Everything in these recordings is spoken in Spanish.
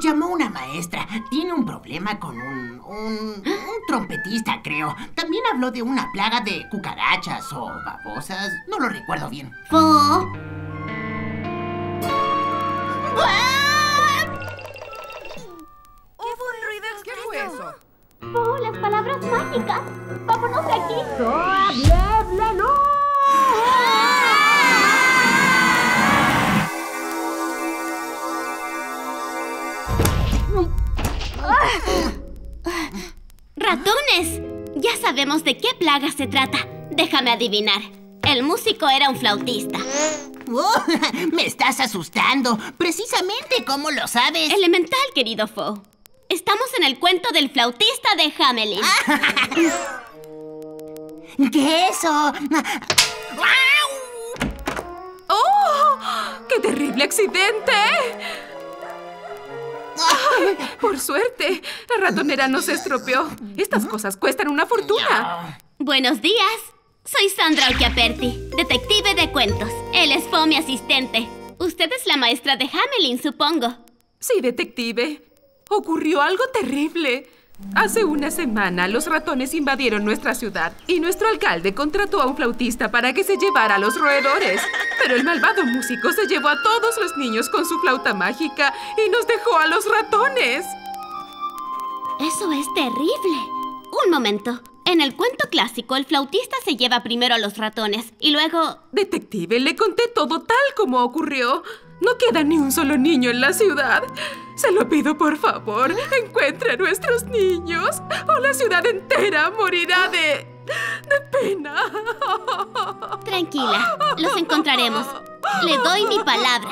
llamó una maestra. Tiene un problema con un trompetista, creo. También habló de una plaga de cucarachas o babosas. No lo recuerdo bien. Fo. ¿Qué fue un ruido extraño? ¿Qué fue eso? Fo, las palabras mágicas. ¡Vámonos de aquí! ¡Ratones! Ya sabemos de qué plaga se trata. Déjame adivinar. El músico era un flautista. Oh, me estás asustando. Precisamente, ¿cómo lo sabes? Elemental, querido Fo. Estamos en el cuento del flautista de Hamelin. ¿Qué es eso? ¡Oh! ¡Qué terrible accidente! Por suerte, la ratonera no se estropeó. Estas cosas cuestan una fortuna. Buenos días. Soy Sandra Occhiaperti, detective de cuentos. Él es Fo, mi asistente. Usted es la maestra de Hamelin, supongo. Sí, detective. Ocurrió algo terrible. Hace una semana, los ratones invadieron nuestra ciudad y nuestro alcalde contrató a un flautista para que se llevara a los roedores. Pero el malvado músico se llevó a todos los niños con su flauta mágica y nos dejó a los ratones. Eso es terrible. Un momento. En el cuento clásico, el flautista se lleva primero a los ratones y luego... Detective, le conté todo tal como ocurrió. No queda ni un solo niño en la ciudad. Se lo pido, por favor. Encuentre a nuestros niños o la ciudad entera morirá de pena. Tranquila, los encontraremos. Le doy mi palabra.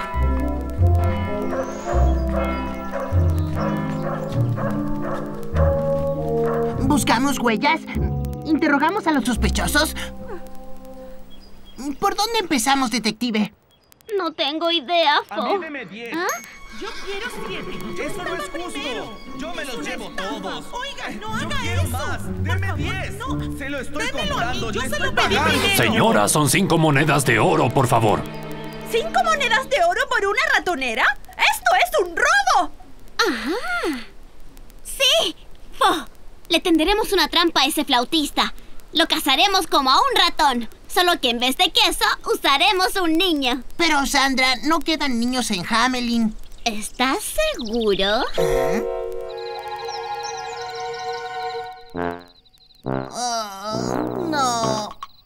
¿Buscamos huellas? ¿Interrogamos a los sospechosos? ¿Por dónde empezamos, detective? No tengo idea, A Fo. mí deme 10. ¿Ah? Yo quiero 7. Yo Eso no es estaba justo. primero. Yo me Es los una llevo estafa. todos. Oiga, no Yo haga quiero eso. más. Por Deme favor, 10. no. Se lo estoy Démelo a comprando. mí. Yo le se estoy lo pedí pagando. primero. Señora, son 5 monedas de oro, por favor. ¿5 monedas de oro por una ratonera? ¡Esto es un robo! ¡Ajá! ¡Sí! Fo, le tenderemos una trampa a ese flautista. Lo cazaremos como a un ratón. Solo que en vez de queso, usaremos un niño. Pero, Sandra, no quedan niños en Hamelin. ¿Estás seguro? No.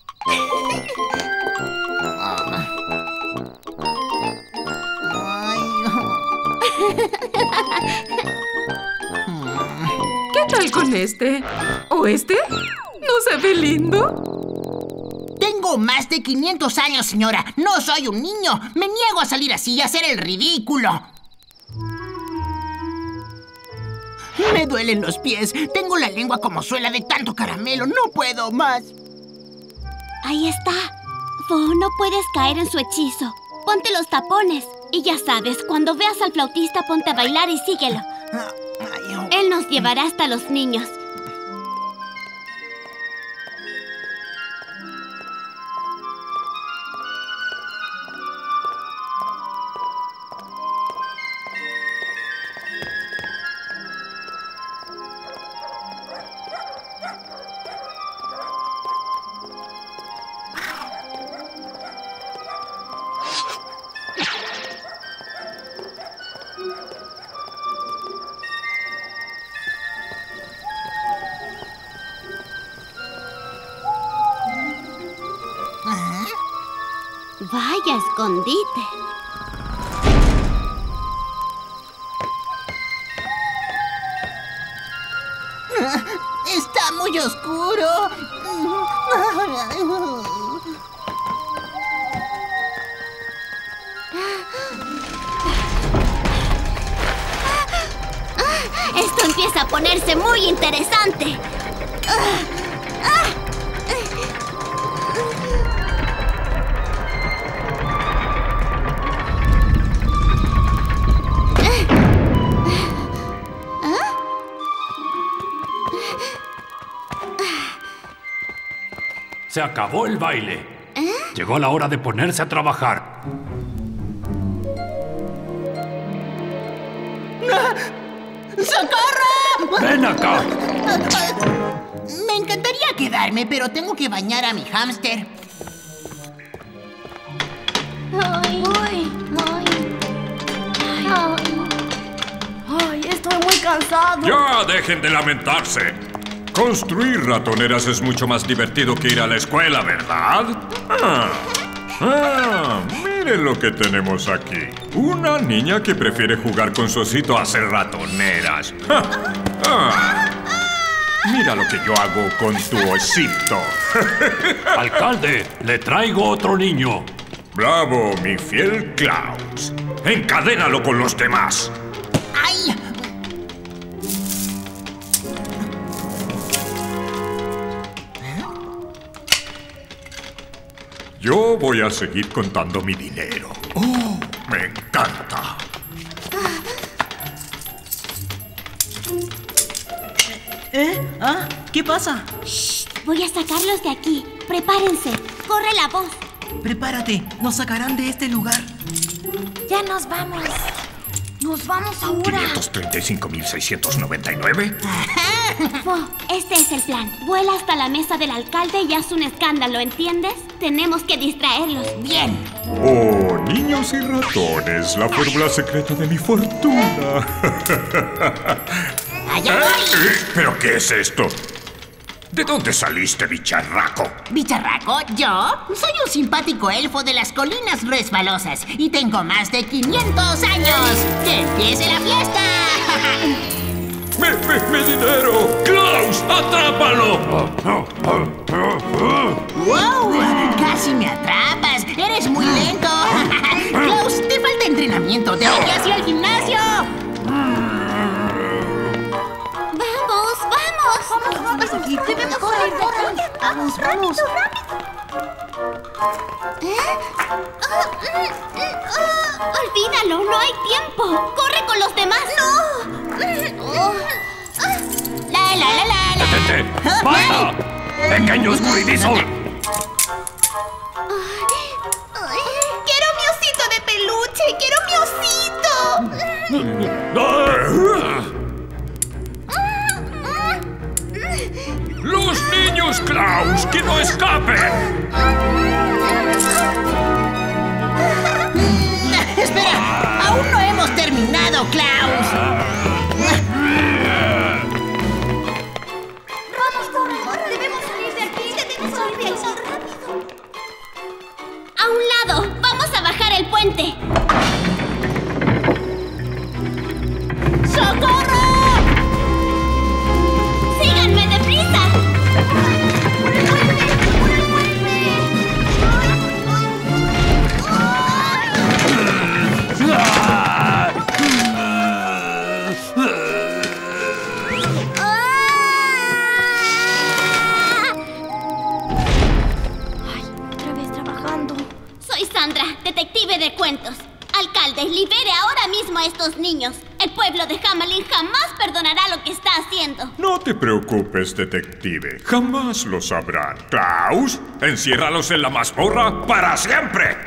¿Qué tal con este? ¿O este? ¿No se ve lindo? Tengo más de 500 años, señora. No soy un niño. Me niego a salir así y hacer el ridículo. Me duelen los pies. Tengo la lengua como suela de tanto caramelo. No puedo más. Ahí está. Fo, no puedes caer en su hechizo. Ponte los tapones. Y ya sabes, cuando veas al flautista, ponte a bailar y síguelo. Él nos llevará hasta los niños. Vaya escondite. Está muy oscuro. Esto empieza a ponerse muy interesante. Se acabó el baile. Llegó la hora de ponerse a trabajar. ¡Socorro! ¡Ven acá! Me encantaría quedarme, pero tengo que bañar a mi hámster. Ay, estoy muy cansado. ¡Ya dejen de lamentarse! Construir ratoneras es mucho más divertido que ir a la escuela, ¿verdad? Miren lo que tenemos aquí. Una niña que prefiere jugar con su osito a hacer ratoneras. Mira lo que yo hago con tu osito. Alcalde, le traigo otro niño. ¡Bravo, mi fiel Klaus! ¡Encadénalo con los demás! ¡Ay! Yo voy a seguir contando mi dinero. ¡Oh, me encanta! ¿Qué pasa? Voy a sacarlos de aquí. Prepárense. Corre la voz. Prepárate, nos sacarán de este lugar. Ya nos vamos. Nos vamos ahora. 535.699. Fo, este es el plan. Vuela hasta la mesa del alcalde y haz un escándalo, ¿entiendes? Tenemos que distraerlos. Bien. Oh, niños y ratones, la fórmula secreta de mi fortuna. ¡Allá voy! ¿Pero qué es esto? ¿De dónde saliste, bicharraco? ¿Bicharraco? ¿Yo? Soy un simpático elfo de las colinas resbalosas y tengo más de 500 años. ¡Que empiece la fiesta! ¡Mi dinero! ¡Klaus, atrápalo! ¡Wow! ¡Casi me atrapas! ¡Eres muy lento! Klaus, te falta entrenamiento. ¡Deberías ir al gimnasio! ¡Vamos, vamos! Vamos aquí. Debemos correr. Vamos, vamos. Olvídalo, no hay tiempo. ¡Corre con los demás! ¡No! ¡La, la, la, la, la! ¡Detente! ¡Basta! ¡Pequeño escurridizo! ¡Quiero mi osito de peluche! ¡Quiero mi osito! ¡Los niños, Klaus! ¡Que no escapen! ¡Espera! ¡Aún no hemos terminado, Klaus! ¡Vamos, corre! ¡Debemos salir de aquí! ¡Debemos salir de aquí! ¡Rápido! ¡A un lado! ¡Vamos a bajar el puente! ¡Socorro! ¡Síganme deprisa! ¡Por el puente! ¡Por el puente! Otra vez trabajando. Soy Sandra, detective de cuentos. Alcalde, libere ahora mismo a estos niños. El pueblo de Hamelin jamás perdonará lo que está haciendo. No te preocupes, detective. Jamás lo sabrán. Klaus, enciérralos en la mazmorra para siempre.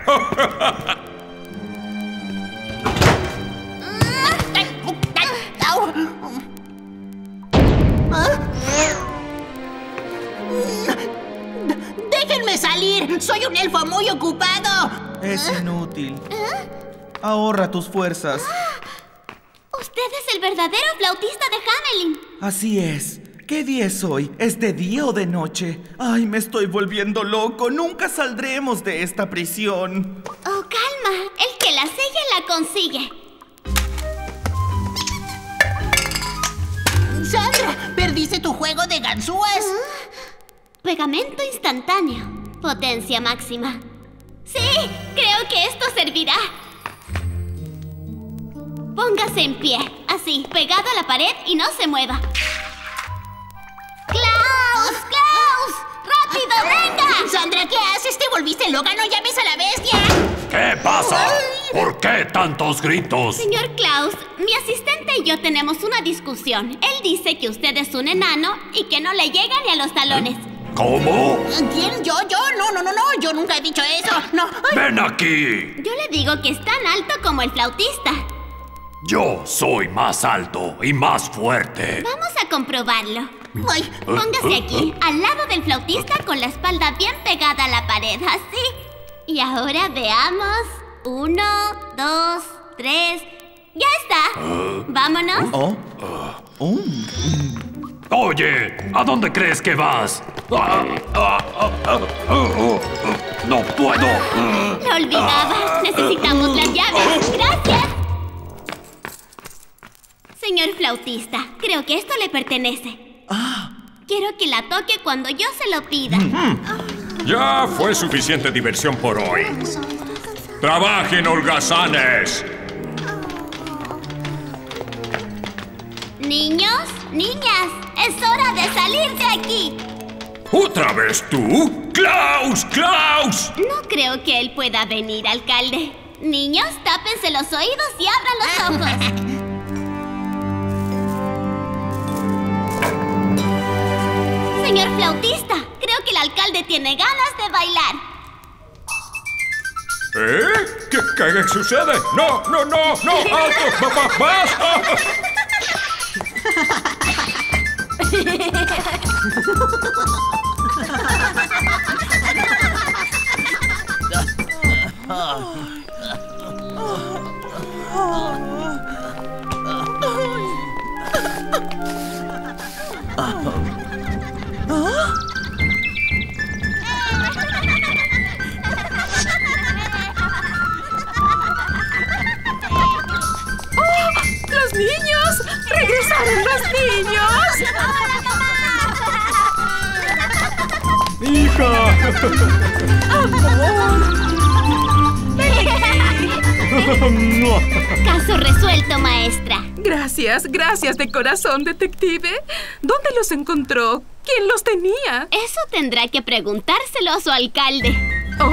¡Déjenme salir! ¡Soy un elfo muy ocupado! Es inútil. Ahorra tus fuerzas. Usted es el verdadero flautista de Hamelin. Así es. ¿Qué día es hoy? ¿Es de día o de noche? Ay, me estoy volviendo loco. Nunca saldremos de esta prisión. Oh, calma. El que la sella la consigue. ¡Sandra! ¡Perdiste tu juego de ganzúas! Pegamento instantáneo. Potencia máxima. Sí, creo que esto servirá. Póngase en pie, así, pegado a la pared y no se mueva. ¡Klaus! ¡Klaus! ¡Rápido, venga! ¡Sandra, ¿qué haces? ¿Te volviste loca? ¡No llames a la bestia! ¿Qué pasa? ¿Por qué tantos gritos? Señor Klaus, mi asistente y yo tenemos una discusión. Él dice que usted es un enano y que no le llega ni a los talones. ¿Cómo? ¿Quién? ¿Yo? No, yo nunca he dicho eso. No. Ay. ¡Ven aquí! Yo le digo que es tan alto como el flautista. Yo soy más alto y más fuerte. Vamos a comprobarlo. Voy, póngase aquí, al lado del flautista con la espalda bien pegada a la pared, así. Y ahora veamos. 1, 2, 3. ¡Ya está! ¡Vámonos! Oye, ¿a dónde crees que vas? ¡No puedo! ¡Lo olvidaba! Necesitamos las llaves. ¡Gracias! Señor flautista, creo que esto le pertenece. Quiero que la toque cuando yo se lo pida. Ya fue suficiente diversión por hoy. ¡Trabajen, holgazanes! Niños, niñas, es hora de salir de aquí. ¿Otra vez tú? ¡Klaus! ¡Klaus! No creo que él pueda venir, alcalde. Niños, tápense los oídos y abran los ojos. Señor flautista, creo que el alcalde tiene ganas de bailar. ¿Qué sucede? ¡No! ¡Alto! ¡Basta! ¡Los niños! ¡Regresaron los niños! ¡Hija! Caso resuelto, maestra. Gracias de corazón, detective. ¿Dónde los encontró? ¿Quién los tenía? Eso tendrá que preguntárselo a su alcalde. ¡Oh!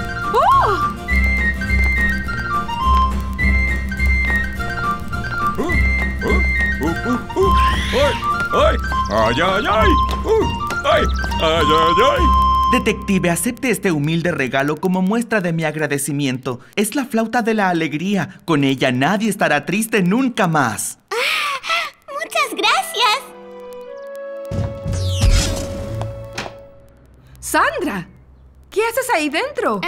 ¡Ay! Detective, acepte este humilde regalo como muestra de mi agradecimiento. Es la flauta de la alegría. Con ella nadie estará triste nunca más. Muchas gracias. Sandra, ¿qué haces ahí dentro?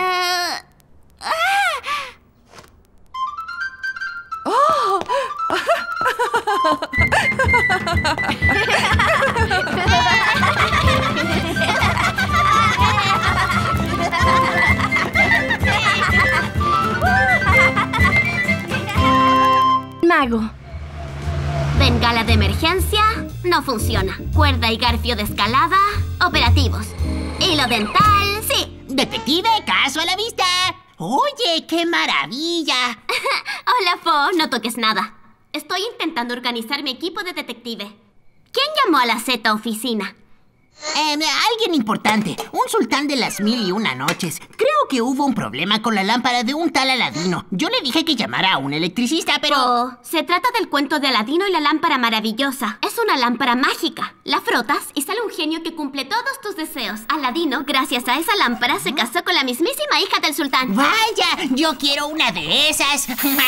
¡Oh! Mago. Bengala de emergencia, no funciona. Cuerda y garfio de escalada, operativos. Hilo dental, sí. Detective, caso a la vista. Oye, qué maravilla. Hola, Fo, no toques nada. Estoy intentando organizar mi equipo de detective. ¿Quién llamó a la Z oficina? Alguien importante. Un sultán de las 1001 noches. Creo que hubo un problema con la lámpara de un tal Aladino. Yo le dije que llamara a un electricista, pero... Oh, se trata del cuento de Aladino y la lámpara maravillosa. Es una lámpara mágica. La frotas y sale un genio que cumple todos tus deseos. Aladino, gracias a esa lámpara, se casó con la mismísima hija del sultán. ¡Vaya! Yo quiero una de esas.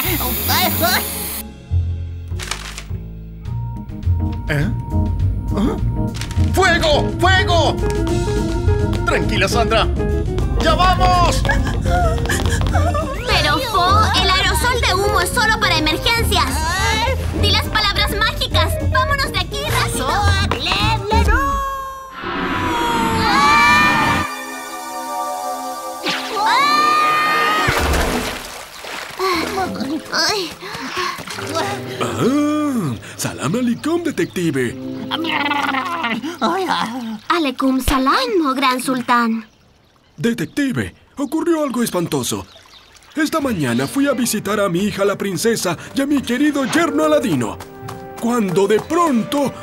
¡Fuego! ¡Fuego! Tranquila, Sandra. ¡Ya vamos! Pero, Fo, el aerosol de humo es solo para emergencias. Di las palabras mágicas. ¡Vámonos de aquí, rápido! Salam aleikum, detective. Aleikum salam, oh gran sultán. Detective, ocurrió algo espantoso. Esta mañana fui a visitar a mi hija la princesa y a mi querido yerno Aladino, cuando de pronto...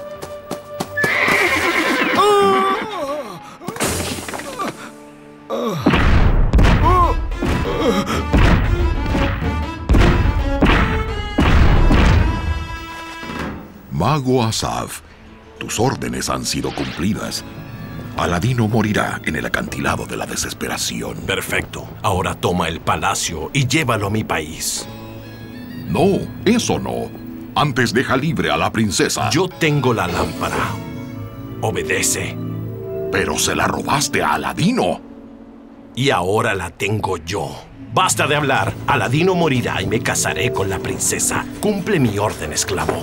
Mago Asaf, tus órdenes han sido cumplidas. Aladino morirá en el acantilado de la desesperación. Perfecto. Ahora toma el palacio y llévalo a mi país. No, eso no. Antes deja libre a la princesa. Yo tengo la lámpara. Obedece. Pero se la robaste a Aladino. Y ahora la tengo yo. Basta de hablar. Aladino morirá y me casaré con la princesa. Cumple mi orden, esclavo.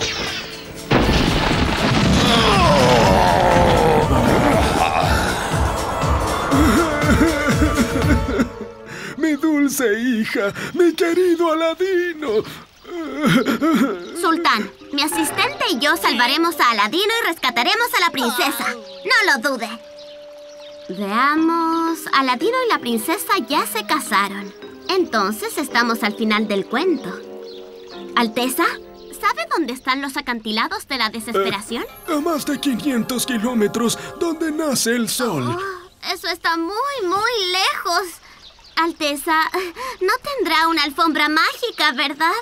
Mi dulce hija, mi querido Aladino. Sultán, mi asistente y yo salvaremos a Aladino y rescataremos a la princesa. No lo dude. Veamos... Aladino y la princesa ya se casaron. Entonces estamos al final del cuento. Alteza, ¿sabe dónde están los acantilados de la desesperación? A más de 500 kilómetros donde nace el sol. Oh, eso está muy, muy lejos. Alteza, no tendrá una alfombra mágica, ¿verdad?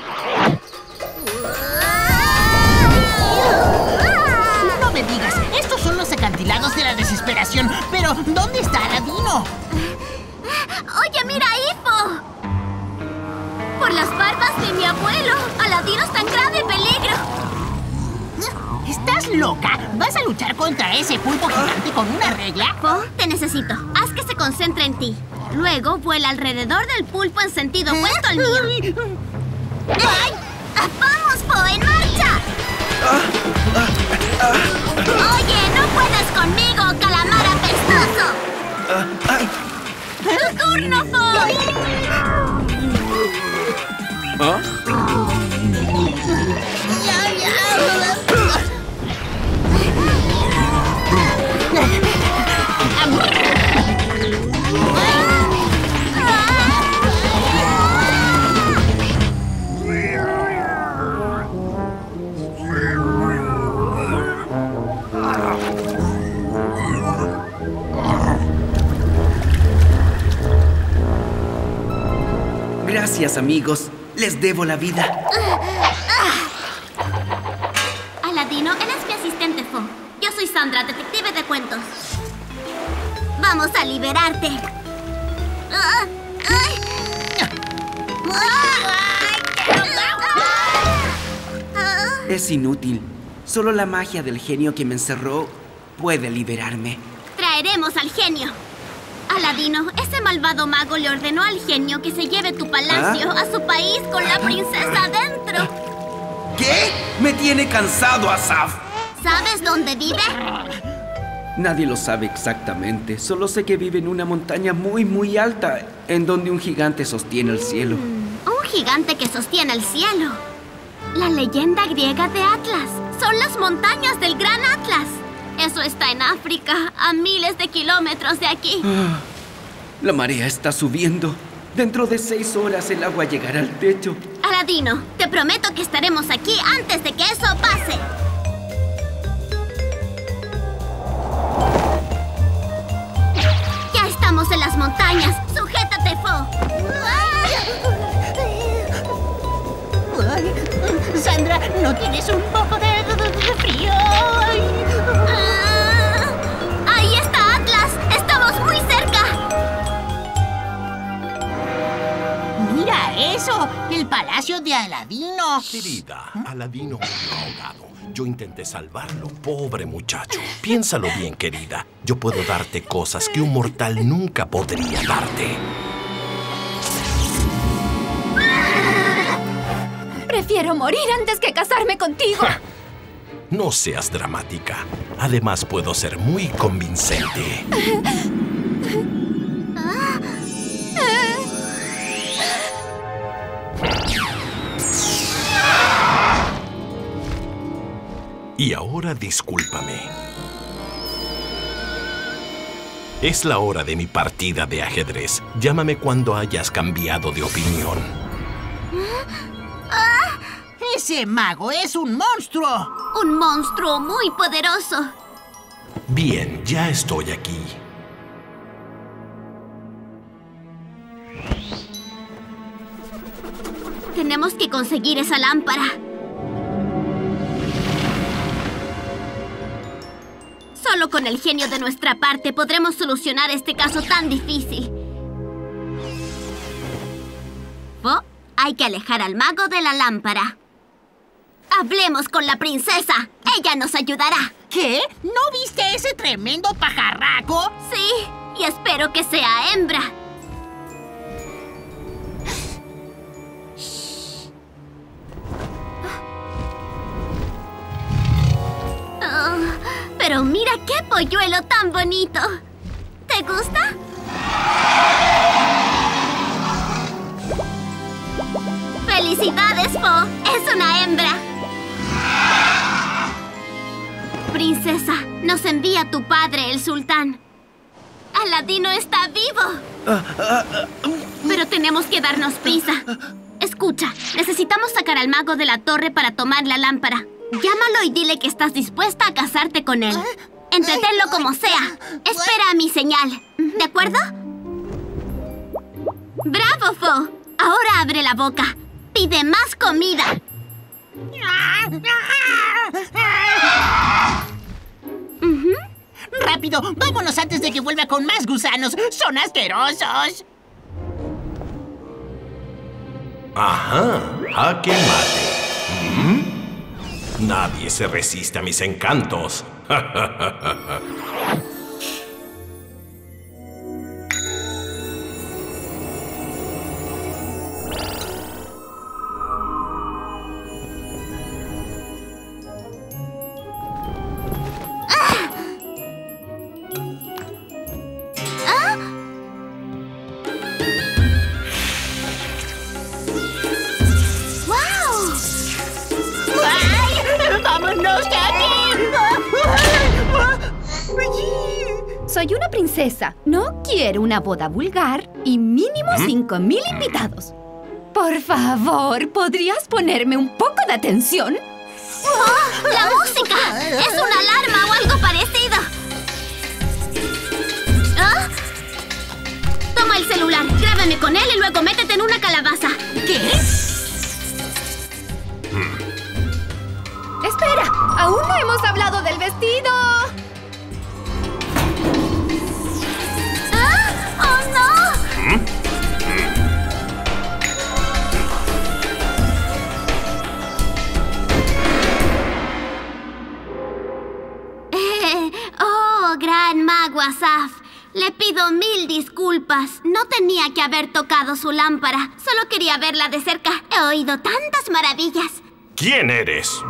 No me digas, estos son los acantilados de la desesperación. Pero, ¿dónde está Aladino? Oye, mira, Ifo. Por las barbas de mi abuelo, Aladino está en grave peligro. ¿Estás loca? ¿Vas a luchar contra ese pulpo gigante con una regla? Po, te necesito. Haz que se concentre en ti. Luego vuela alrededor del pulpo en sentido opuesto al mío. ¡Ay! ¡Vamos, Po! ¡En marcha! Oye, no puedes conmigo, calamar apestoso. ¡Tu turno, Po! Gracias, amigos. Les debo la vida. Aladino, él es mi asistente, Fo. Yo soy Sandra, detective de cuentos. Vamos a liberarte. Es inútil. Solo la magia del genio que me encerró puede liberarme. Traeremos al genio. Aladino, ese malvado mago le ordenó al genio que se lleve tu palacio a su país con la princesa adentro. ¿Qué? Me tiene cansado, Asaf. ¿Sabes dónde vive? Nadie lo sabe exactamente. Solo sé que vive en una montaña muy, muy alta, en donde un gigante sostiene el cielo. Un gigante que sostiene el cielo. La leyenda griega de Atlas. Son las montañas del Gran Atlas. Eso está en África, a miles de kilómetros de aquí. La marea está subiendo. Dentro de 6 horas el agua llegará al techo. Aladino, te prometo que estaremos aquí antes de que eso pase. Ya estamos en las montañas. ¡Sujétate, Fo! Sandra, ¿no tienes un poco de frío? ¡Ahí está Atlas! ¡Estamos muy cerca! ¡Mira eso! ¡El palacio de Aladino! Querida, Aladino murió ahogado. Yo intenté salvarlo, pobre muchacho. Piénsalo bien, querida. Yo puedo darte cosas que un mortal nunca podría darte. Prefiero morir antes que casarme contigo. No seas dramática. Además, puedo ser muy convincente. Y ahora discúlpame. Es la hora de mi partida de ajedrez. Llámame cuando hayas cambiado de opinión. ¡Ese mago es un monstruo! Un monstruo muy poderoso. Bien, ya estoy aquí. Tenemos que conseguir esa lámpara. Solo con el genio de nuestra parte podremos solucionar este caso tan difícil. ¿Po? Hay que alejar al mago de la lámpara. Hablemos con la princesa. Ella nos ayudará. ¿Qué? ¿No viste ese tremendo pajarraco? Sí, y espero que sea hembra. Oh, pero mira qué polluelo tan bonito. ¿Te gusta? ¡Felicidades, Po! ¡Es una hembra! Princesa, nos envía tu padre, el sultán. Aladino está vivo. Pero tenemos que darnos prisa. Escucha, necesitamos sacar al mago de la torre para tomar la lámpara. Llámalo y dile que estás dispuesta a casarte con él. Entretenlo como sea. Espera a mi señal. ¿De acuerdo? ¡Bravo, Po! Ahora abre la boca. Pide más comida. ¡Rápido! ¡Vámonos antes de que vuelva con más gusanos! ¡Son asquerosos! Ajá, jaque mate. Nadie se resiste a mis encantos. Soy una princesa. No quiero una boda vulgar y mínimo 5,000 invitados. Por favor, ¿podrías ponerme un poco de atención? ¡Oh! ¡La música! ¡Es una alarma o algo parecido! ¿Ah? Toma el celular, grábame con él y luego métete en una calabaza. ¿Qué? ¡Espera! ¡Aún no hemos hablado del vestido! ¡Oh, no! Oh, gran mago Asaf. Le pido 1000 disculpas. No tenía que haber tocado su lámpara. Solo quería verla de cerca. He oído tantas maravillas. ¿Quién eres?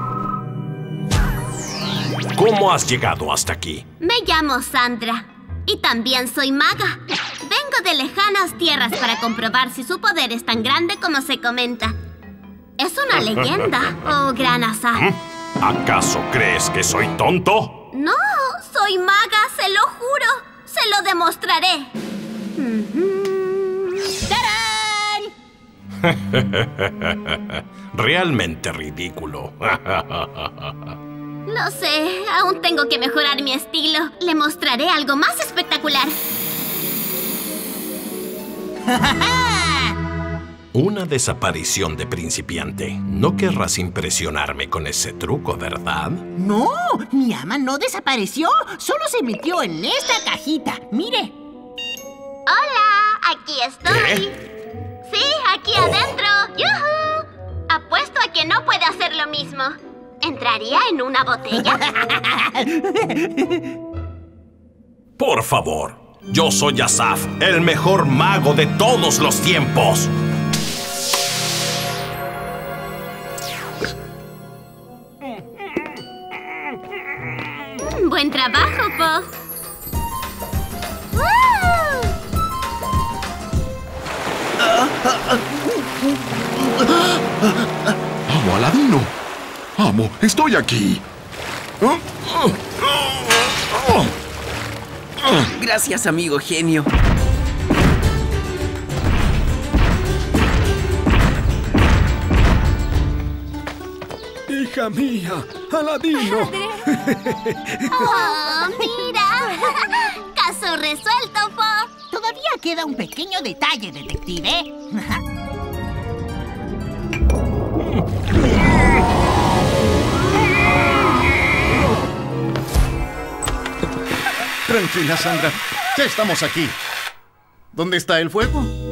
¿Cómo has llegado hasta aquí? Me llamo Sandra. Y también soy maga. Vengo de lejanas tierras para comprobar si su poder es tan grande como se comenta. Es una leyenda, oh gran Asaf. ¿Acaso crees que soy tonto? No, soy maga, se lo juro. Se lo demostraré. ¡Tarán! Realmente ridículo. Lo sé, aún tengo que mejorar mi estilo. Le mostraré algo más espectacular. Una desaparición de principiante. No querrás impresionarme con ese truco, ¿verdad? No, mi ama no desapareció. Solo se metió en esta cajita. Mire. Hola, aquí estoy. ¿Qué? Sí, aquí adentro. ¡Yujú! Apuesto a que no puede hacer lo mismo. ¿Entraría en una botella? Por favor, yo soy Asaf, el mejor mago de todos los tiempos. Buen trabajo, Po. ¡Amo, Aladino! ¡Amo! ¡Estoy aquí! Gracias, amigo genio. Hija mía, Aladino. ¡Oh, mira! Caso resuelto, Po. Todavía queda un pequeño detalle, detective. Tranquila, Sandra. Ya estamos aquí. ¿Dónde está el fuego?